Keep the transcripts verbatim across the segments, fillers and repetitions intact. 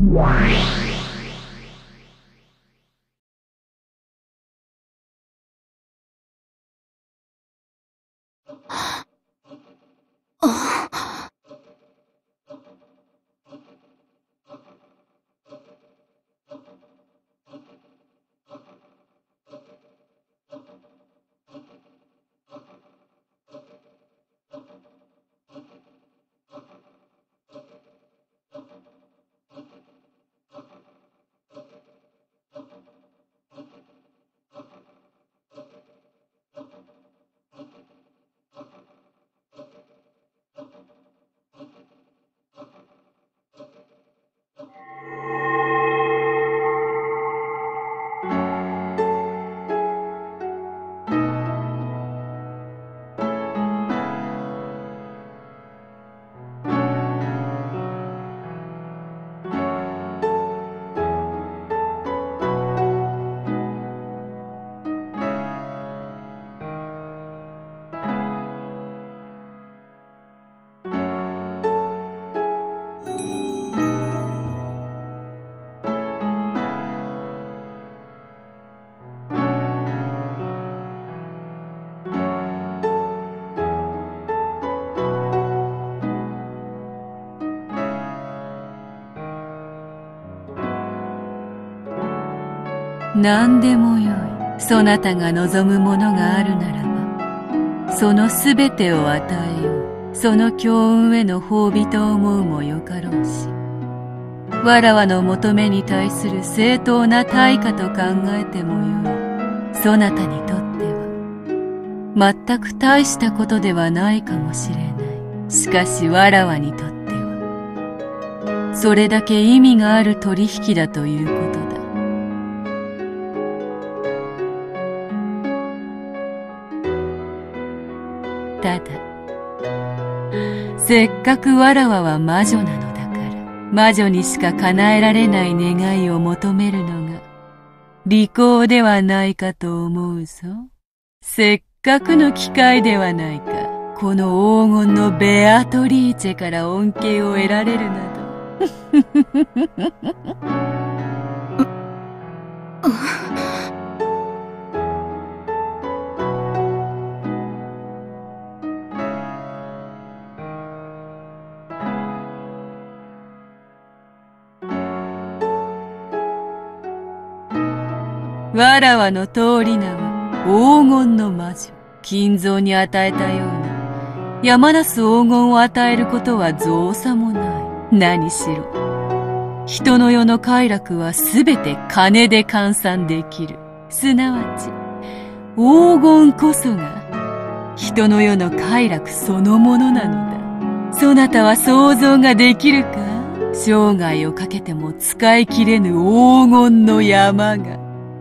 何でもよい。そなたが望むものがあるならば、そのすべてを与えよう。その強運への褒美と思うもよかろうし、わらわの求めに対する正当な対価と考えてもよい。そなたにとっては全く大したことではないかもしれない。しかしわらわにとってはそれだけ意味がある取引だということだ。ただ、せっかくわらわは魔女なのだから、魔女にしか叶えられない願いを求めるのが利口ではないかと思うぞ。せっかくの機会ではないか。この黄金のベアトリーチェから恩恵を得られるなど。わらわの通り名は黄金の魔女。金蔵に与えたように山なす黄金を与えることは造作もない。何しろ人の世の快楽はすべて金で換算できる。すなわち黄金こそが人の世の快楽そのものなのだ。そなたは想像ができるか？生涯をかけても使い切れぬ黄金の山が。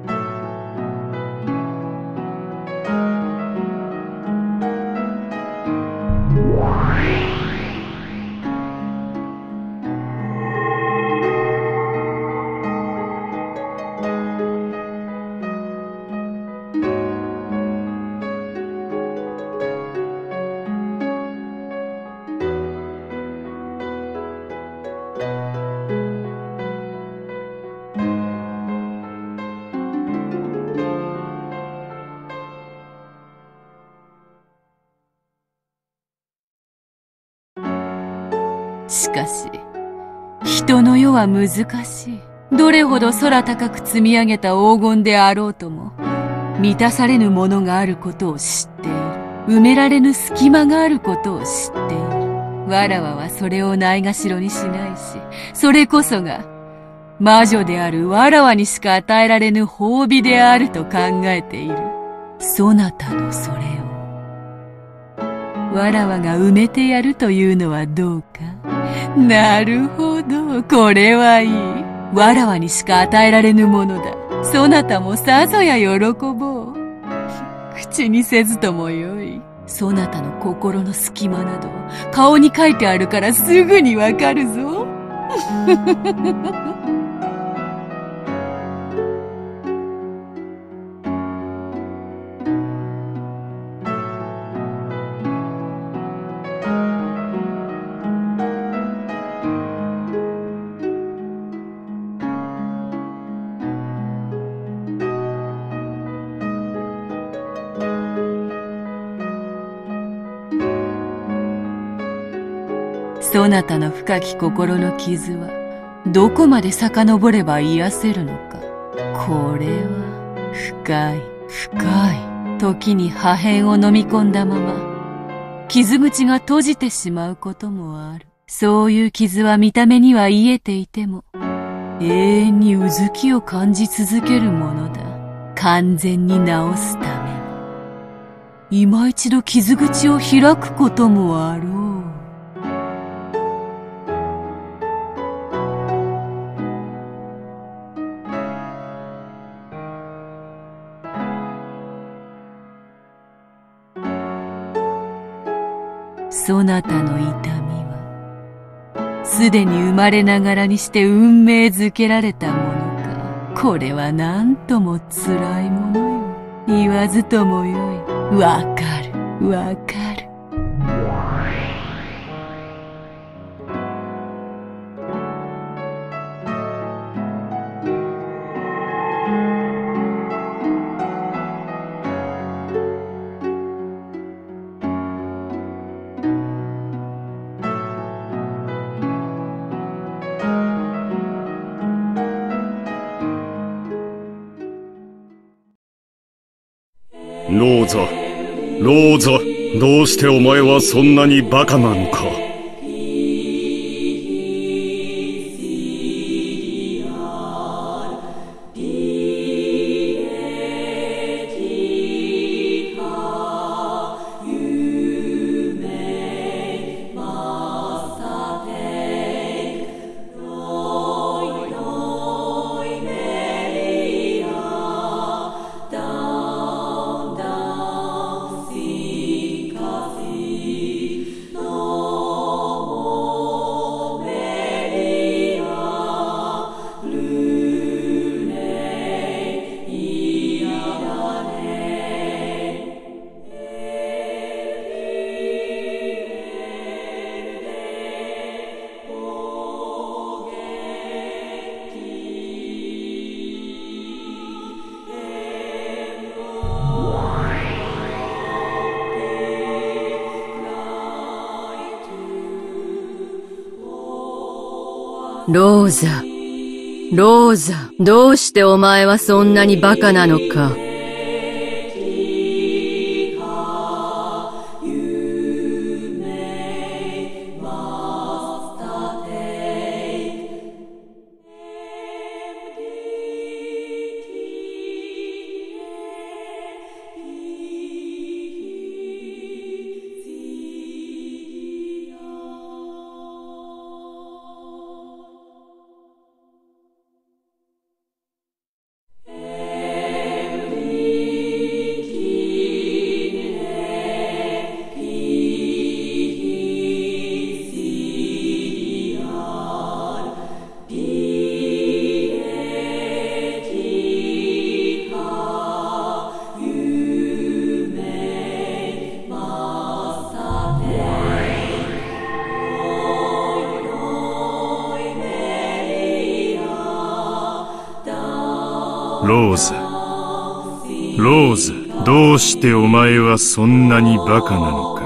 しかし人の世は難しい。どれほど空高く積み上げた黄金であろうとも、満たされぬものがあることを知っている。埋められぬ隙間があることを知っている。わらわはそれをないがしろにしないし、それこそが魔女であるわらわにしか与えられぬ褒美であると考えている。そなたのそれをわらわが埋めてやるというのはどうか。なるほど、これはいい。わらわにしか与えられぬものだ。そなたもさぞや喜ぼう。口にせずともよい。そなたの心の隙間など顔に書いてあるからすぐにわかるぞ。 そなたの深き心の傷はどこまで遡れば癒せるのか。これは深い深い時に破片を飲み込んだまま傷口が閉じてしまうこともある。そういう傷は見た目には癒えていても永遠にうずきを感じ続けるものだ。完全に治すために今一度傷口を開くこともあろう。そなたの痛みはすでに生まれながらにして運命づけられたものか。これはなんともつらいものよ。言わずともよい。わかるわかる。 ローザ、ローザ、どうしてお前はそんなにバカなのか。 ローザ、ローザ、どうしてお前はそんなにバカなのか。 ローズ、ローズ、どうしてお前はそんなにバカなのか。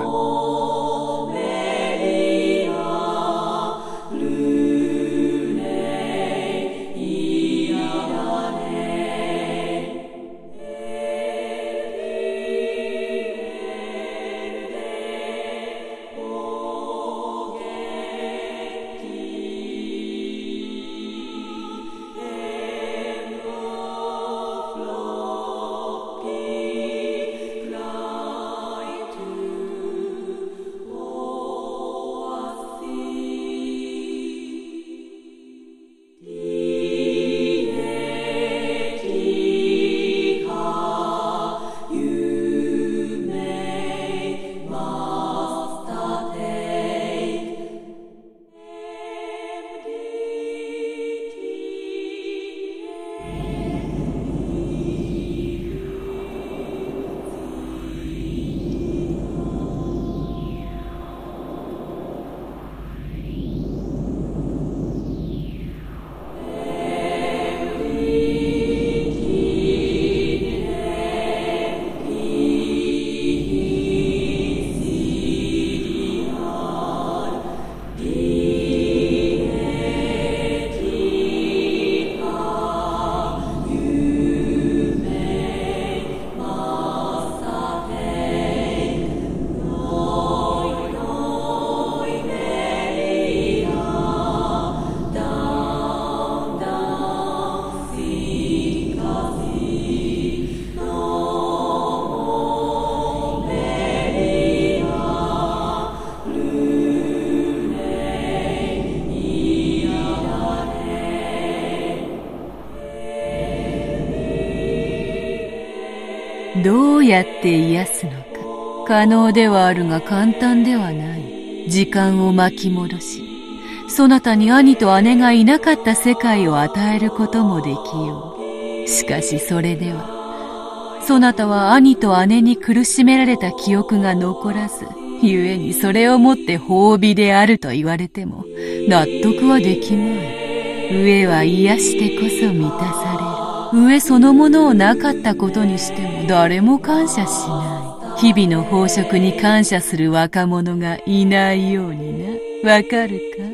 どうやって癒すのか。可能ではあるが簡単ではない。時間を巻き戻し、そなたに兄と姉がいなかった世界を与えることもできよう。しかしそれでは、そなたは兄と姉に苦しめられた記憶が残らず、故にそれをもって褒美であると言われても納得はできまい。飢えは癒してこそ満たされる。飢えそのものをなかったことにしても誰も感謝しない。日々の飽食に感謝する若者がいないようにな。わかるか？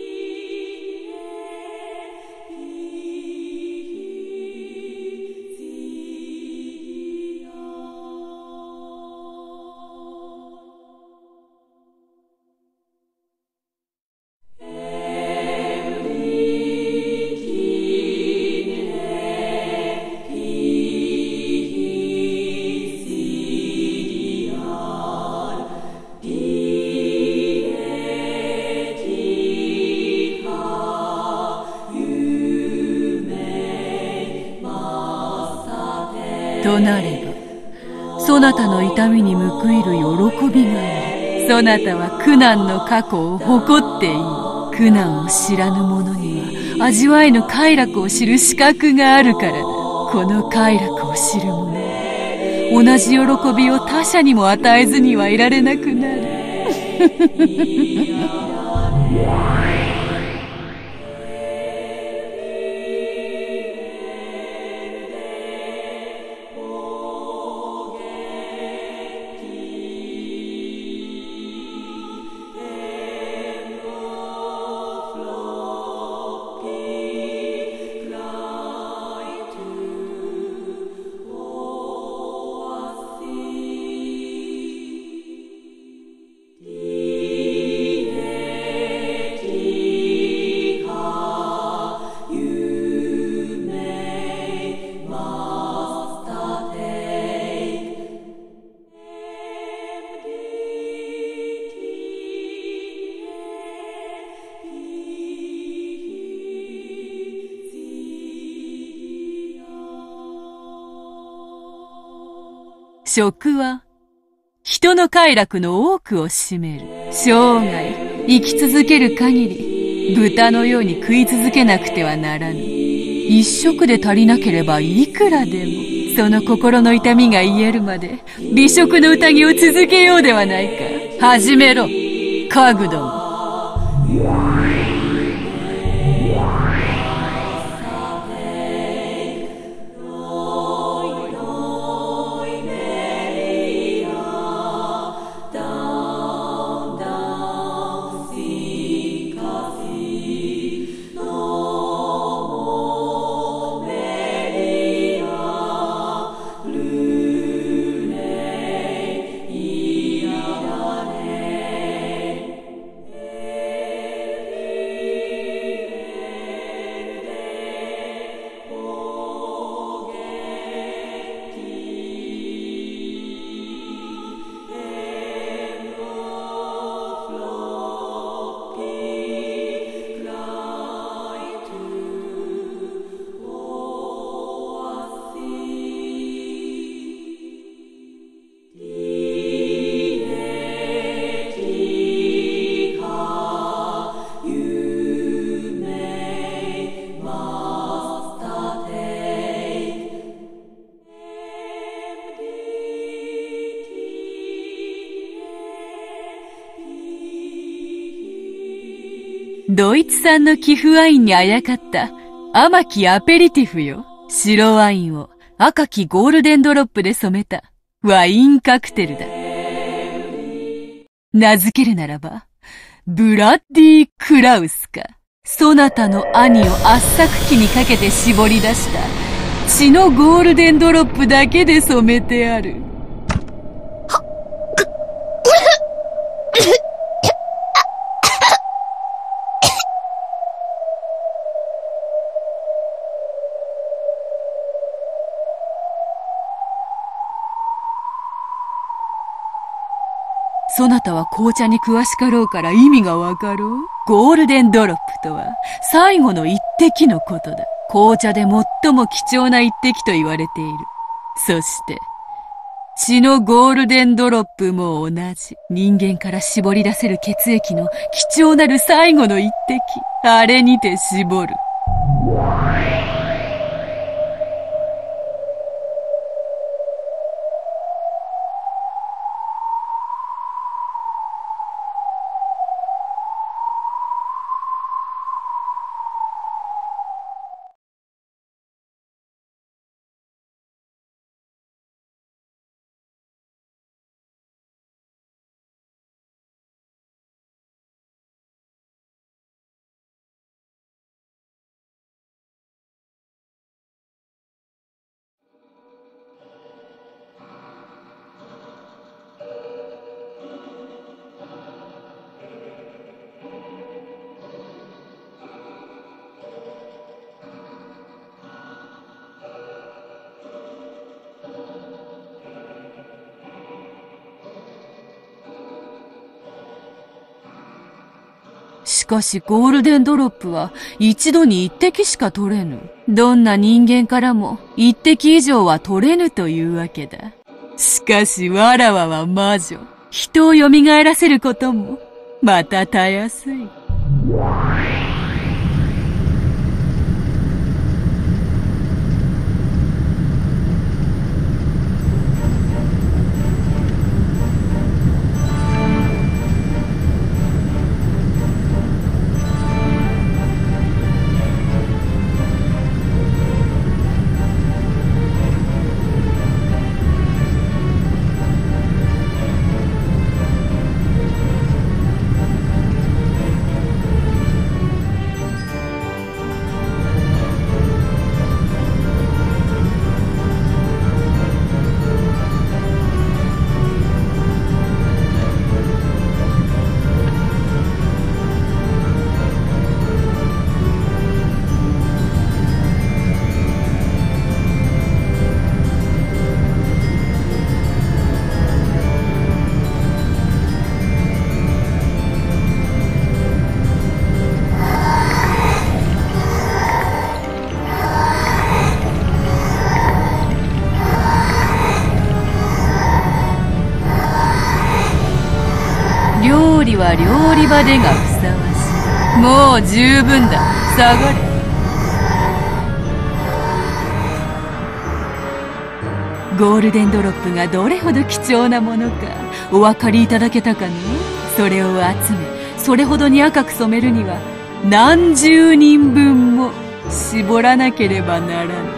となれば、そなたの痛みに報いる喜びがある。そなたは苦難の過去を誇っていい。苦難を知らぬ者には味わえぬ快楽を知る資格があるからだ。この快楽を知る者は同じ喜びを他者にも与えずにはいられなくなる。食は人の快楽の多くを占める。生涯生き続ける限り豚のように食い続けなくてはならぬ。一食で足りなければいくらでもその心の痛みが癒えるまで美食の宴を続けようではないか。始めろ、家具ども。ドイツ産の貴腐ワインにあやかった甘きアペリティフよ。白ワインを赤きゴールデンドロップで染めたワインカクテルだ。名付けるならば、ブラッディ・クラウスか。そなたの兄を圧搾機にかけて絞り出した血のゴールデンドロップだけで染めてある。そなたは紅茶に詳しかろうから意味がわかろう。ゴールデンドロップとは最後の一滴のことだ。紅茶で最も貴重な一滴と言われている。そして血のゴールデンドロップも同じ。人間から絞り出せる血液の貴重なる最後の一滴。あれにて絞る。しかしゴールデンドロップは一度に一滴しか取れぬ。どんな人間からも一滴以上は取れぬというわけだ。しかしわらわは魔女。人を蘇らせることもまたたやすい。料理は料理場でがふさわしい。もう十分だ。下がれ。ゴールデンドロップがどれほど貴重なものかお分かりいただけたかの？それを集め、それほどに赤く染めるには何十人分も絞らなければならぬ。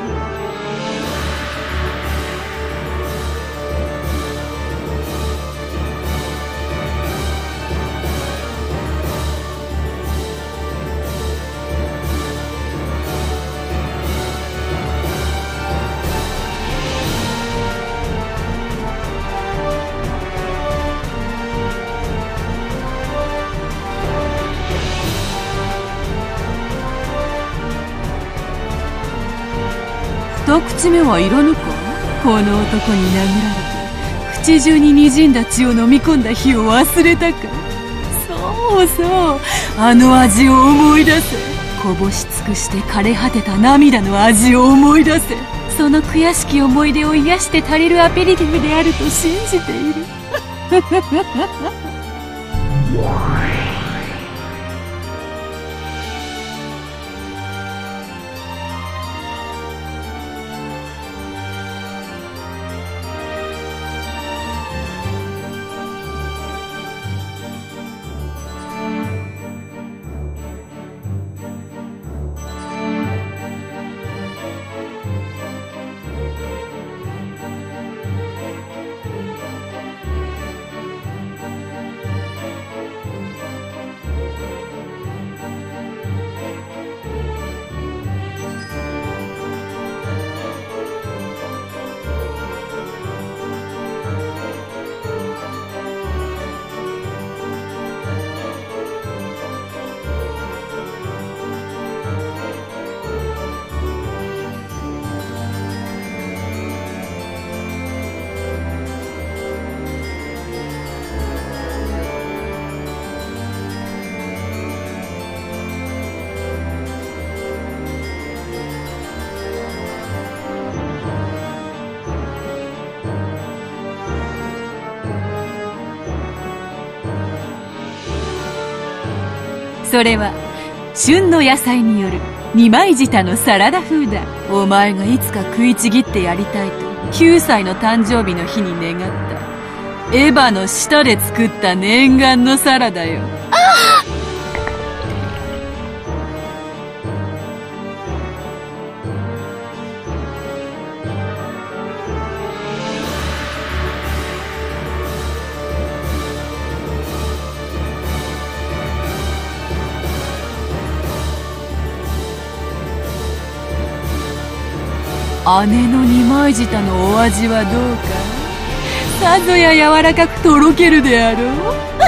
二口目はいらぬか？この男に殴られて口中に滲んだ血を飲み込んだ日を忘れたか？そうそう、あの味を思い出せ。こぼし尽くして枯れ果てた涙の味を思い出せ。その悔しき思い出を癒して足りるアペリティフであると信じている。 それは旬の野菜による二枚舌のサラダ風だ。お前がいつか食いちぎってやりたいときゅうさいの誕生日の日に願ったエヴァの舌で作った念願のサラダよ。姉の二枚舌のお味はどうか。さぞや柔らかくとろけるであろう。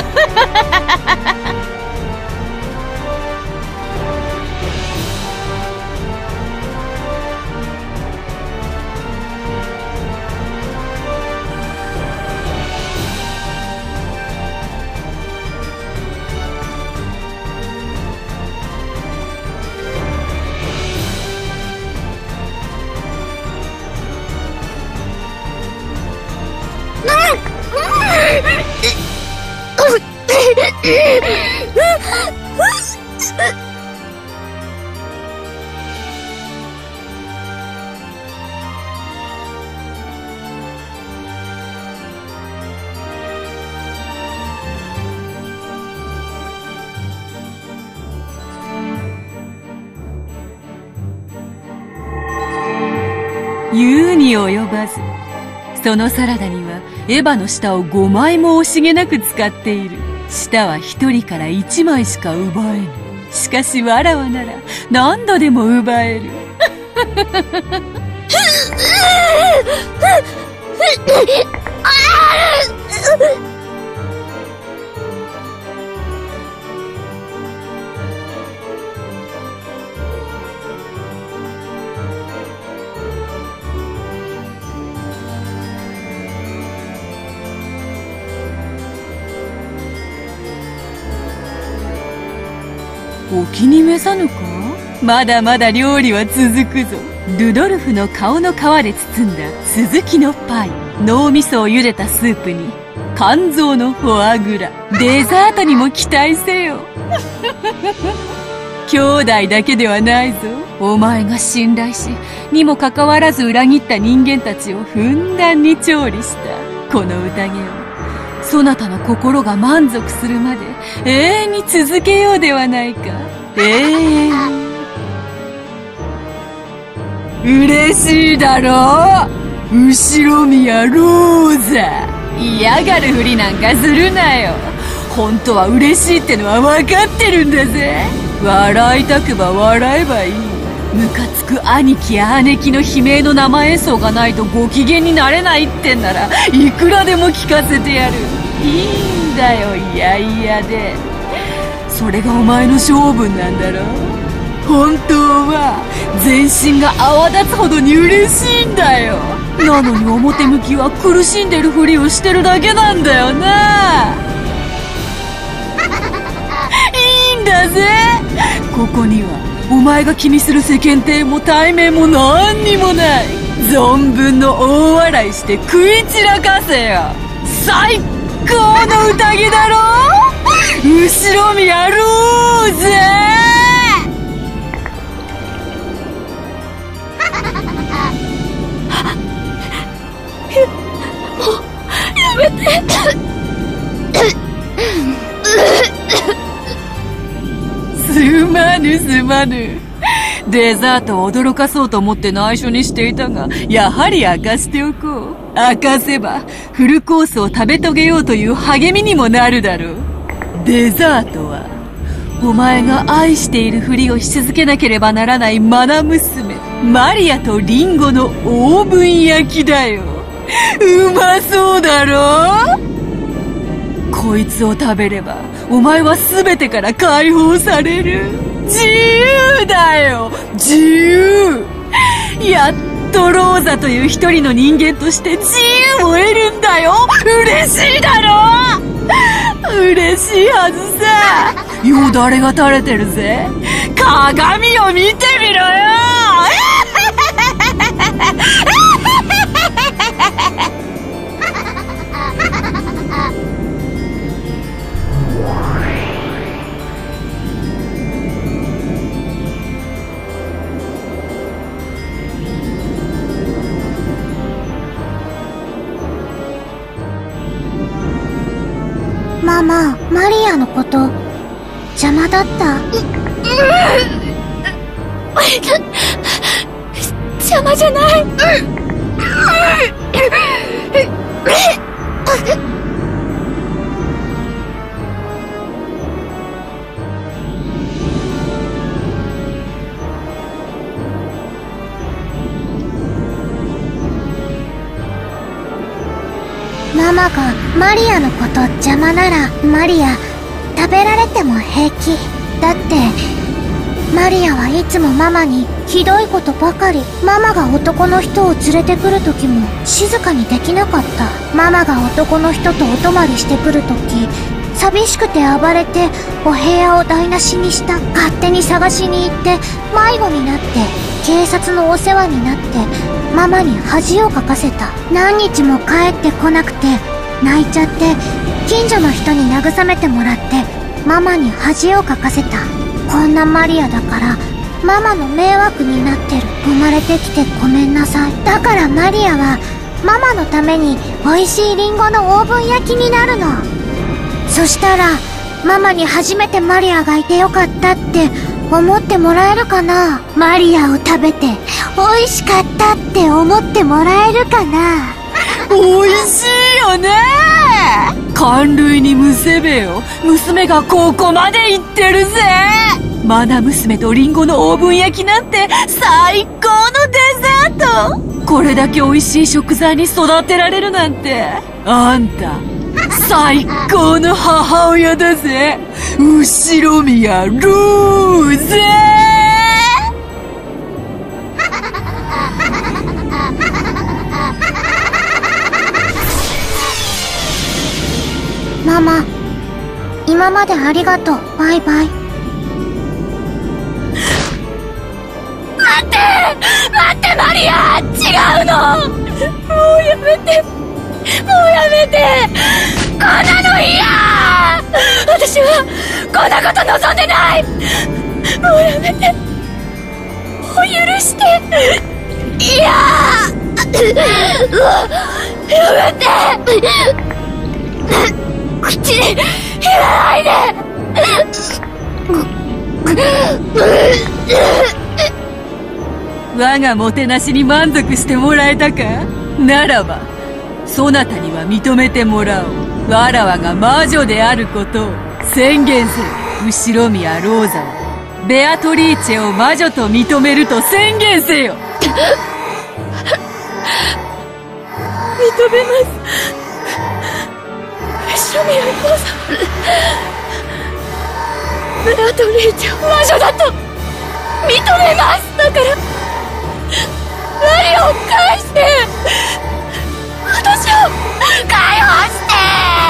言うに及ばず、そのサラダにはエヴァの舌をごまいも惜しげなく使っている。舌は一人から一枚しか奪えぬ。しかしわらわなら何度でも奪える。お気に召さぬか？まだまだ料理は続くぞ。ルドルフの顔の皮で包んだスズキのパイ、脳みそを茹でたスープに肝臓のフォアグラ、デザートにも期待せよ。兄弟だけではないぞ。お前が信頼しにもかかわらず裏切った人間たちをふんだんに調理したこの宴をそなたの心が満足するまで永遠に続けようではないか。永遠に。嬉しいだろう、後ろ宮ローザ。嫌がるふりなんかするなよ。本当は嬉しいってのは分かってるんだぜ。笑いたくば笑えばいい。ムカつく兄貴や姉貴の悲鳴の生演奏がないとご機嫌になれないってんならいくらでも聞かせてやる。いいんだよ、いやいやで。それがお前の性分なんだろ。本当は全身が泡立つほどに嬉しいんだよ。なのに表向きは苦しんでるふりをしてるだけなんだよな。いいんだぜ。ここにはお前が気にする世間体も対面も何にもない。存分の大笑いして食い散らかせよ。最高の宴だろ。後ろ見やろうぜ。もうやめて。すまぬすまぬ。デザートを驚かそうと思って内緒にしていたが、やはり明かしておこう。明かせばフルコースを食べ遂げようという励みにもなるだろう。デザートはお前が愛しているふりをし続けなければならないマナ娘マリアとリンゴのオーブン焼きだよ。うまそうだろ。こいつを食べればお前は全てから解放される。自由だよ、自由。やっとローザという一人の人間として自由を得るんだよ。嬉しいだろ。嬉しいはずさ。よだれが垂れてるぜ。鏡を見てみろよ。 ママ、マリアのこと邪魔だった？ 邪魔じゃない。 ママがマリアのこと邪魔なら、マリア食べられても平気だって。マリアはいつもママにひどいことばかり。ママが男の人を連れてくるときも静かにできなかった。ママが男の人とお泊まりしてくるとき、寂しくて暴れてお部屋を台無しにした。勝手に探しに行って迷子になって警察のお世話になってママに恥をかかせた。何日も帰ってこなくて泣いちゃって、近所の人に慰めてもらってママに恥をかかせた。こんなマリアだからママの迷惑になってる。生まれてきてごめんなさい。だからマリアはママのために美味しいリンゴのオーブン焼きになるの。そしたらママに初めてマリアがいてよかったって思ってもらえるかな。マリアを食べて美味しかったって思ってもらえるかな。 美味しいよね。寒類にむせべよ。娘がここまで行ってるぜ。マナ娘とリンゴのオーブン焼きなんて最高のデザート。これだけ美味しい食材に育てられるなんて、あんた最高の母親だぜ。後ろ宮ローゼ。 ママ、今までありがとう。バイバイ。 待って待ってマリア、違うの。もうやめて、もうやめて。こんなの嫌。私はこんなこと望んでない。もうやめて、もう許して。いややめて。口に入れないで。 我がもてなしに満足してもらえたか。ならばそなたには認めてもらおう。わらわが魔女であることを宣言せよ。後ろ宮ローザをベアトリーチェを魔女と認めると宣言せよ。 認めます。後ろ宮ローザ、ベアトリーチェを魔女だと認めます。だからマリアを返して、私を解放して。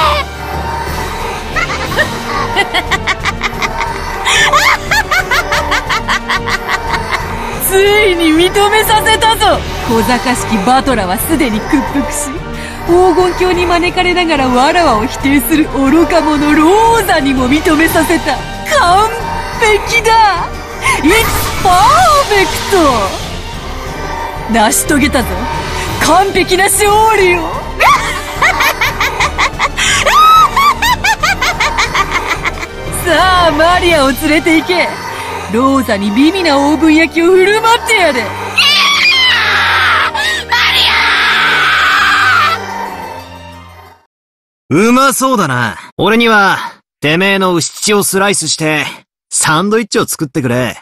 ついに認めさせたぞ。小賢しきバトラはすでに屈服し、黄金鏡に招かれながらわらわを否定する愚か者ローザにも認めさせた。完璧だ。 It's perfect。 成し遂げたぞ、完璧な勝利を。さあマリアを連れて行け。ローザに美味なオーブン焼きを振る舞ってやれ。 うまそうだな。俺には、てめえの牛乳をスライスして、サンドイッチを作ってくれ。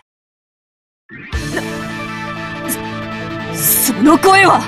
その声は。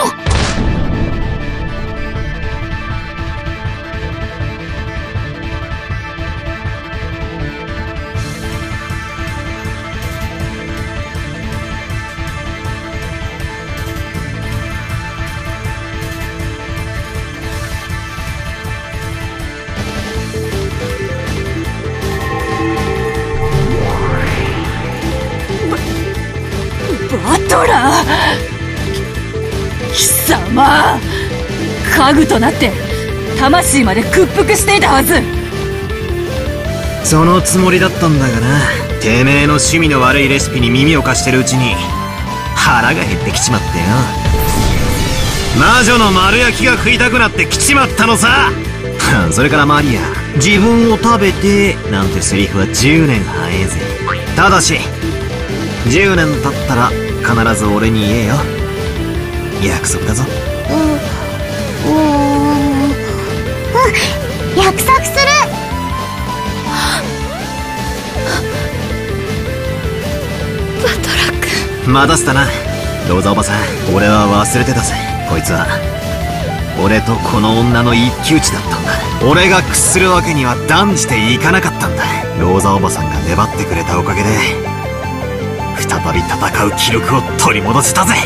バトラー、貴様、家具となって魂まで屈服していたはず。 そのつもりだったんだがな。てめえの趣味の悪いレシピに耳を貸してるうちに腹が減ってきちまってよ。魔女の丸焼きが食いたくなってきちまったのさ。それからマリア、 自分を食べてなんてセリフはじゅうねん早えぜ。ただしじゅうねん経ったら必ず俺に言えよ。約束だぞ。 う、うーん、うん、約束する。 バトラ君、 待たせたなローザおばさん。俺は忘れてたぜ。こいつは俺とこの女の一騎打ちだったんだ。俺が屈するわけには断じていかなかったんだ。ローザおばさんが粘ってくれたおかげで再び戦う気力を取り戻せたぜ。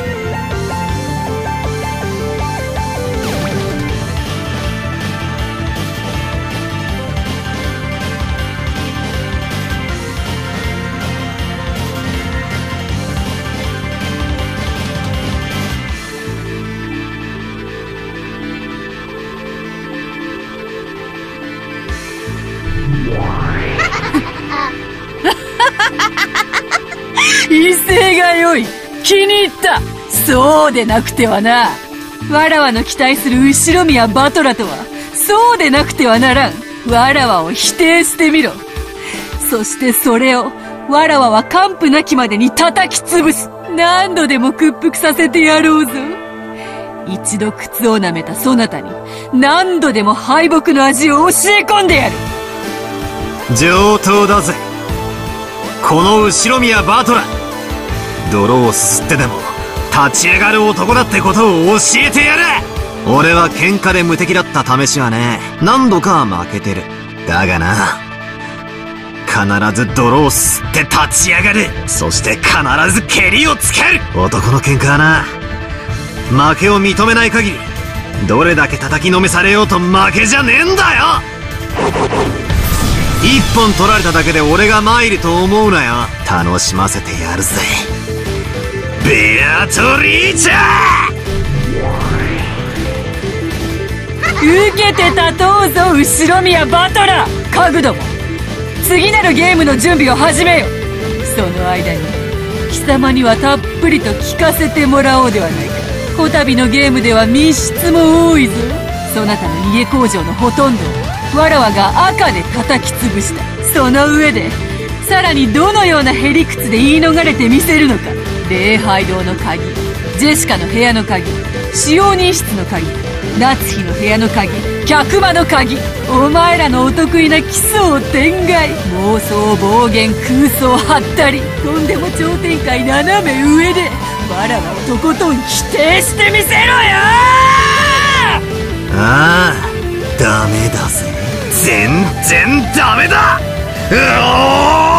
威勢が良い。気に入った。そうでなくてはな。わらわの期待する後ろ宮バトラとはそうでなくてはならん。わらわを否定してみろ。そしてそれをわらわは完膚なきまでに叩き潰す。何度でも屈服させてやろうぞ。一度靴を舐めたそなたに何度でも敗北の味を教え込んでやる。 上等だぜこの後ろ宮バトラ。泥をすすってでも立ち上がる男だってことを教えてやる。俺は喧嘩で無敵だった試しはね何度かは負けてる。だがな必ず泥をすって立ち上がる。そして必ず蹴りをつける。男の喧嘩はな負けを認めない限りどれだけ叩きのめされようと負けじゃねえんだよ。一本取られただけで俺が参ると思うなよ。楽しませてやるぜベアトリーチャ受けて立とうぞ後ろ宮バトラ。カグども次なるゲームの準備を始めよ。その間に貴様にはたっぷりと聞かせてもらおうではないか。こたびのゲームでは密室も多いぞ。そなたの逃げ工場のほとんどをわらわが赤で叩き潰した。その上でさらにどのようなへりくつで言い逃れてみせるのか。礼拝堂の鍵、ジェシカの部屋の鍵、使用人室の鍵、夏日の部屋の鍵、客間の鍵。お前らのお得意な奇想天外、妄想暴言空想はったり、とんでも超展開斜め上でわらわをとことん否定してみせろよ。 ああダメだぜ全然ダメだ。うおー